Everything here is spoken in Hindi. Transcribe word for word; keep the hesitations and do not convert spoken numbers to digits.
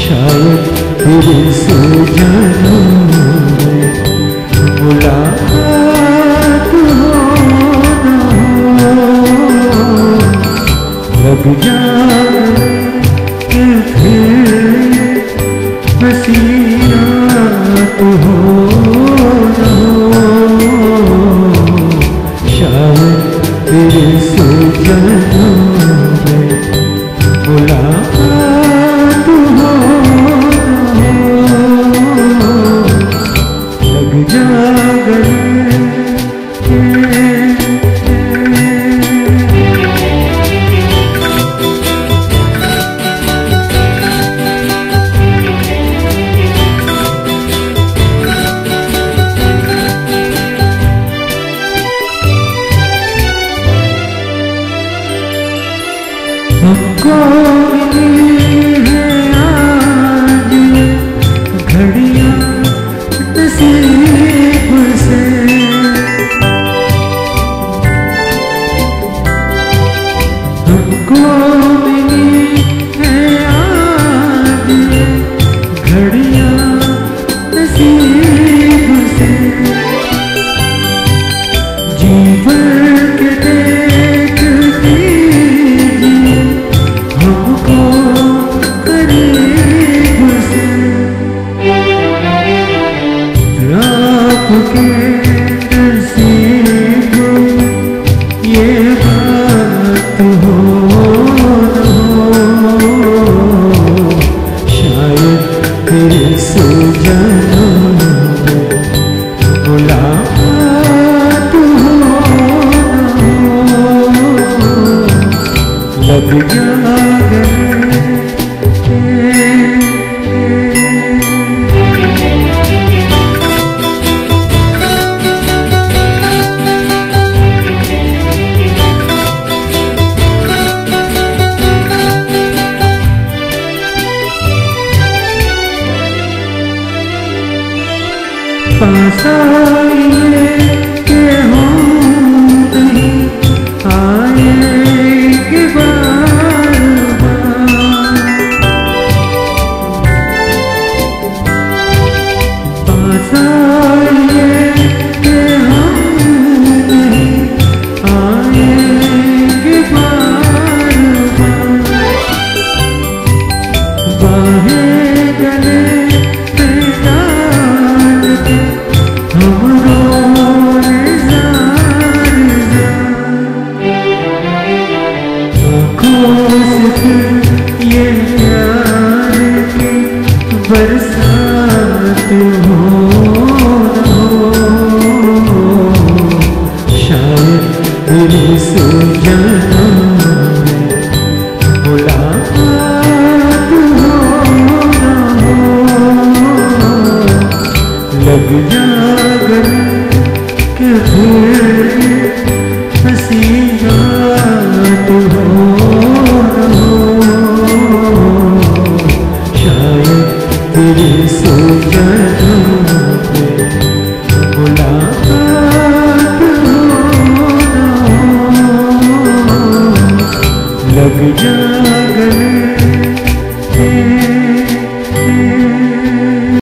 शायद फिर से जन्म में मुलाकात हो न हो, लग जाए कि फिर हंसी रात हो न हो, शायद फिर से जन्म में मुलाकात हो न हो, लग जाए हमको मिली है आज घड़ियां नसीब से, हमको मिली है आज घड़ियां नसीब से, जीवन के देखती हमको करीब से, आपके नसीब ये बात हो न हो, शायद फिर से जन्म में मुलाकात हो न हो, लग जाए पास आइए के हम नहीं आएंगे बार बार, पास आइए के हम नहीं आएंगे बार बार, बाहें